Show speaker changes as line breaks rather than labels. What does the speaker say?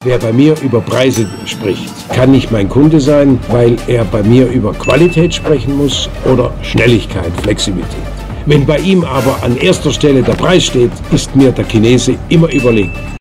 Wer bei mir über Preise spricht, kann nicht mein Kunde sein, weil er bei mir über Qualität sprechen muss oder Schnelligkeit, Flexibilität. Wenn bei ihm aber an erster Stelle der Preis steht, ist mir der Chinese immer überlegen.